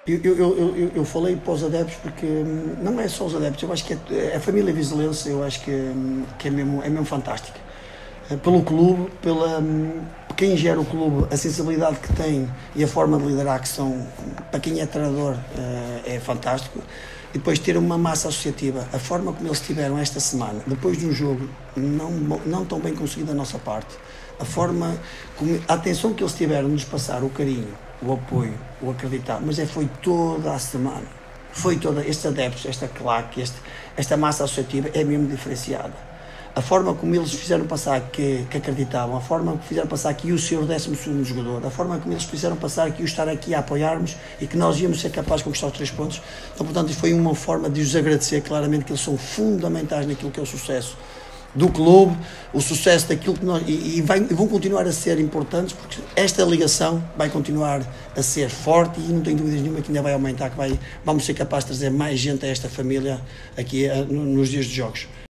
Eu falei para os adeptos porque não é só os adeptos, eu acho que a família vizelense, eu acho que é mesmo fantástica. Pelo clube, quem gera o clube, a sensibilidade que tem e a forma de liderar que são, para quem é treinador, é fantástico. E depois ter uma massa associativa, a forma como eles tiveram esta semana, depois de um jogo não tão bem conseguido da nossa parte, a atenção que eles tiveram de nos passar, o carinho, o apoio, o acreditar, mas foi toda a semana, foi toda, estes adeptos, esta claque, esta massa associativa é mesmo diferenciada. A forma como eles fizeram passar que acreditavam, a forma como fizeram passar que ia ser o 12º jogador, a forma como eles fizeram passar que ia estar aqui a apoiarmos e que nós íamos ser capazes de conquistar os 3 pontos. Então, portanto, foi uma forma de os agradecer claramente, que eles são fundamentais naquilo que é o sucesso do clube, o sucesso daquilo que nós... E vão continuar a ser importantes, porque esta ligação vai continuar a ser forte e não tenho dúvidas nenhuma que ainda vai aumentar, vamos ser capazes de trazer mais gente a esta família aqui nos dias de jogos.